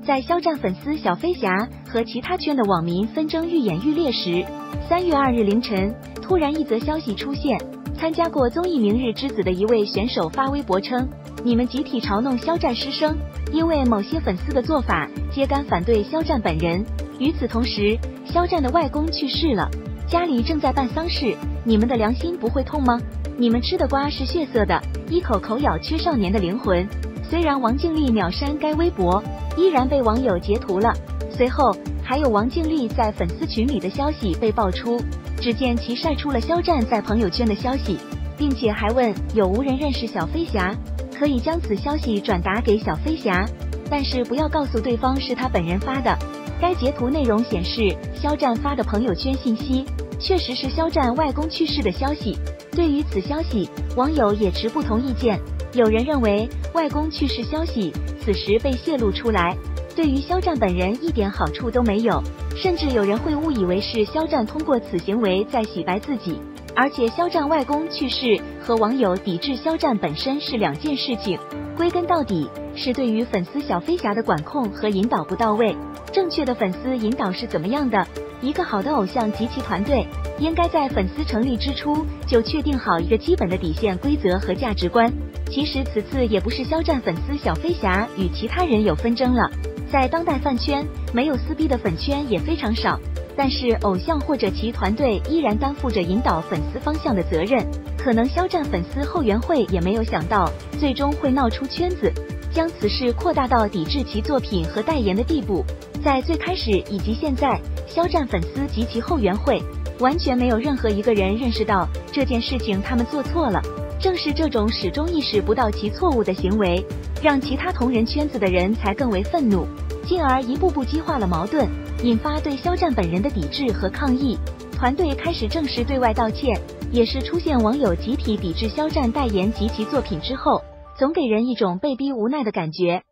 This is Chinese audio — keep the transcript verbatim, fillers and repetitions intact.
在肖战粉丝小飞侠和其他圈的网民纷争愈演愈烈时，三月二日凌晨，突然一则消息出现。参加过综艺《明日之子》的一位选手发微博称：“你们集体嘲弄肖战师生，因为某些粉丝的做法，揭竿反对肖战本人。与此同时，肖战的外公去世了，家里正在办丧事，你们的良心不会痛吗？你们吃的瓜是血色的，一口口咬缺少年的灵魂。”虽然王静丽秒删该微博，依然被网友截图了。随后，还有王静丽在粉丝群里的消息被爆出。只见其晒出了肖战在朋友圈的消息，并且还问有无人认识小飞侠，可以将此消息转达给小飞侠，但是不要告诉对方是他本人发的。该截图内容显示，肖战发的朋友圈信息确实是肖战外公去世的消息。对于此消息，网友也持不同意见。有人认为外公去世消息此时被泄露出来，对于肖战本人一点好处都没有，甚至有人会误以为是肖战通过此行为在洗白自己。而且肖战外公去世和网友抵制肖战本身是两件事情，归根到底是对于粉丝小飞侠的管控和引导不到位。正确的粉丝引导是怎么样的？一个好的偶像及其团队应该在粉丝成立之初就确定好一个基本的底线规则和价值观。其实此次也不是肖战粉丝小飞侠与其他人有纷争了，在当代饭圈，没有撕逼的粉圈也非常少，但是偶像或者其团队依然担负着引导粉丝方向的责任。可能肖战粉丝后援会也没有想到，最终会闹出圈子，将此事扩大到抵制其作品和代言的地步。在最开始以及现在，肖战粉丝及其后援会完全没有任何一个人认识到这件事情他们做错了。正是这种始终意识不到其错误的行为，让其他同人圈子的人才更为愤怒，进而一步步激化了矛盾，引发对肖战本人的抵制和抗议。团队开始正式对外道歉，也是出现网友集体抵制肖战代言及其作品之后，总给人一种被逼无奈的感觉。